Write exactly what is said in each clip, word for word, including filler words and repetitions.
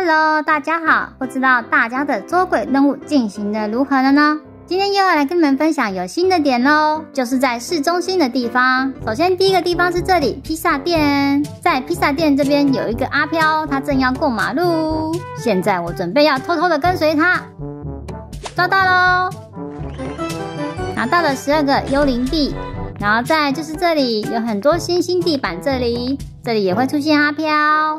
Hello， 大家好，不知道大家的捉鬼任务进行的如何了呢？今天又要来跟你们分享有新的点咯，就是在市中心的地方。首先第一个地方是这里披萨店，在披萨店这边有一个阿飘，他正要过马路，现在我准备要偷偷的跟随他，抓到咯，拿到了十二个幽灵币。然后再来就是这里有很多星星地板，这里这里也会出现阿飘。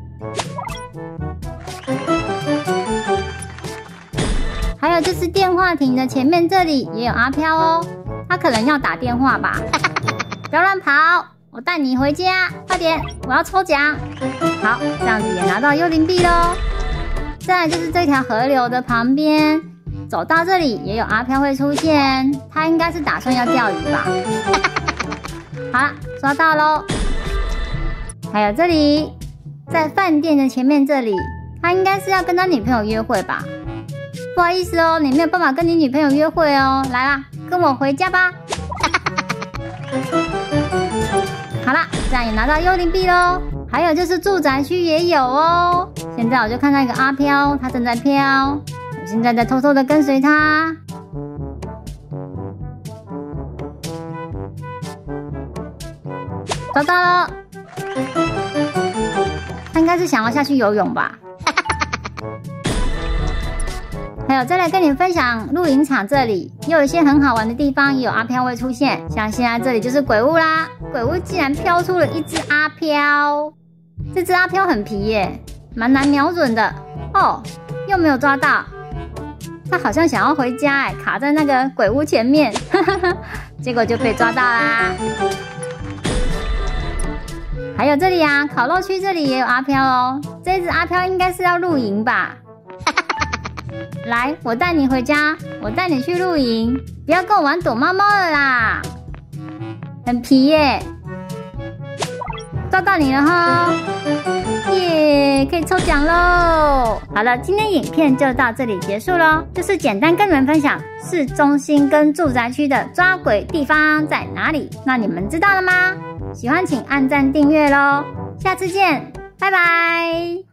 还有就是电话亭的前面这里也有阿飘哦，他可能要打电话吧。不要乱跑，我带你回家，快点，我要抽奖。好，这样子也拿到幽灵币咯。再来就是这条河流的旁边，走到这里也有阿飘会出现，他应该是打算要钓鱼吧。好了，抓到咯。还有这里，在饭店的前面这里，他应该是要跟他女朋友约会吧。不好意思哦，你没有办法跟你女朋友约会哦，来啦，跟我回家吧。好啦，这样也拿到幽灵币咯。还有就是住宅区也有哦。现在我就看到一个阿飘，他正在飘，我现在在偷偷的跟随他。找到了，他应该是想要下去游泳吧。还有再来跟你们分享露营场，这里也有一些很好玩的地方，也有阿飘会出现，像现在这里就是鬼屋啦。鬼屋竟然飘出了一只阿飘，这只阿飘很皮耶，蛮难瞄准的哦，又没有抓到。他好像想要回家哎，卡在那个鬼屋前面，结果就被抓到啦。还有这里啊，烤肉区这里也有阿飘哦，这只阿飘应该是要露营吧。来，我带你回家，我带你去露营，不要跟我玩躲猫猫了啦，很皮耶。抓到你了哈，耶，可以抽奖喽。好了，今天影片就到这里结束咯，就是简单跟你们分享市中心跟住宅区的抓鬼地方在哪里，那你们知道了吗？喜欢请按赞订阅咯，下次见，拜拜。